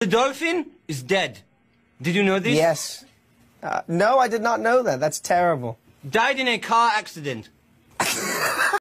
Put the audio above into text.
The dolphin is dead. Did you know this? Yes. No, I did not know that. That's terrible. Died in a car accident.